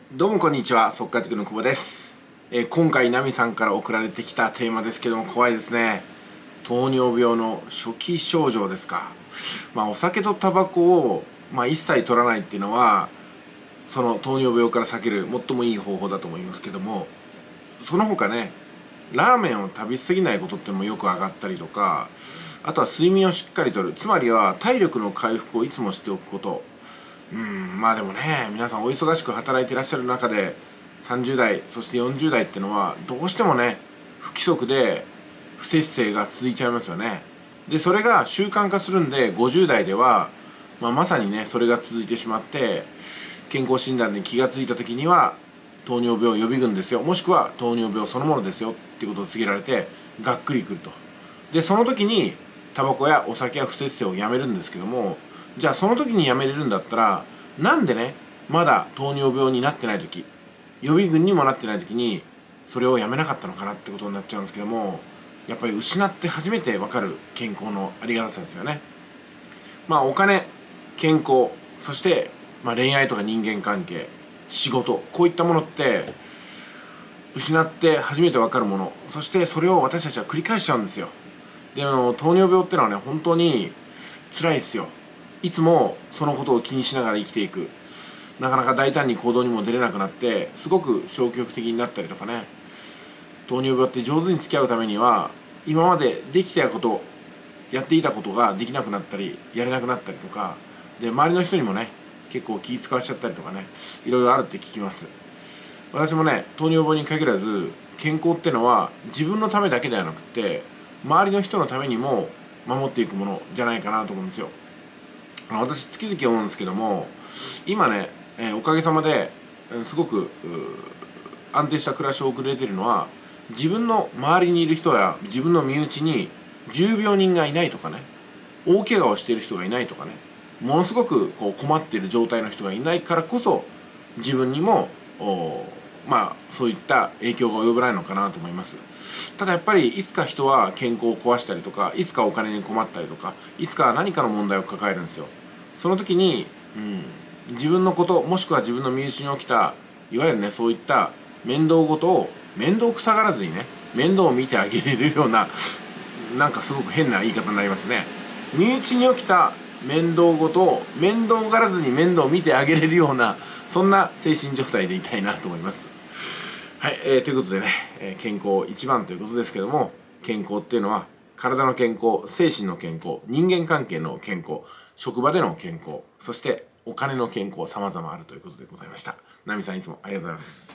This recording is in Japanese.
どうもこんにちは、速稼塾の久保です。今回ナミさんから送られてきたテーマですけども、怖いですね。糖尿病の初期症状ですか。お酒とタバコを、一切取らないっていうのはその糖尿病から避ける最もいい方法だと思いますけども、その他ね、ラーメンを食べ過ぎないことっていうのもよく上がったりとか、あとは睡眠をしっかりとる、つまりは体力の回復をいつもしておくこと。でもね、皆さんお忙しく働いていらっしゃる中で30代そして40代っていうのはどうしてもね、不規則で不節制が続いちゃいますよね。でそれが習慣化するんで、50代では、まさにねそれが続いてしまって、健康診断で気がついた時には糖尿病予備軍ですよ、もしくは糖尿病そのものですよっていうことを告げられて、がっくりくると。でその時にタバコやお酒や不節制をやめるんですけども、じゃあその時にやめれるんだったら、なんでねまだ糖尿病になってない時、予備軍にもなってない時にそれをやめなかったのかなってことになっちゃうんですけども、やっぱり失って初めて分かる健康のありがたさですよね。お金、健康、そして、恋愛とか人間関係、仕事、こういったものって失って初めて分かるもの、そしてそれを私たちは繰り返しちゃうんですよ。でも糖尿病ってのはね、本当に辛いですよ。いつもそのことを気にしながら生きていく、なかなか大胆に行動にも出れなくなって、すごく消極的になったりとかね。糖尿病って上手に付き合うためには、今までできてたこと、やっていたことができなくなったりやれなくなったりとかで、周りの人にもね結構気使わしちゃったりとかね、いろいろあるって聞きます。私もね、糖尿病に限らず健康ってのは自分のためだけではなくて、周りの人のためにも守っていくものじゃないかなと思うんですよ。私つきづき思うんですけども、今ね、おかげさまですごく安定した暮らしを送れているのは、自分の周りにいる人や自分の身内に重病人がいないとかね、大怪我をしている人がいないとかね、ものすごく困っている状態の人がいないからこそ、自分にもそういった影響が及ばないのかなと思います。ただやっぱりいつか人は健康を壊したりとか、いつかお金に困ったりとか、いつか何かの問題を抱えるんですよ。その時に、自分のこと、もしくは自分の身内に起きたいわゆるね、そういった面倒事を面倒くさがらずにね、面倒を見てあげれるような、なんかすごく変な言い方になりますね。身内に起きた面倒事を面倒がらずに面倒を見てあげれるような、そんな精神状態でいたいなと思います。はい、ということでね、健康一番ということですけども、健康っていうのは体の健康、精神の健康、人間関係の健康、職場での健康、そしてお金の健康、様々あるということでございました。ナミさんいつもありがとうございます。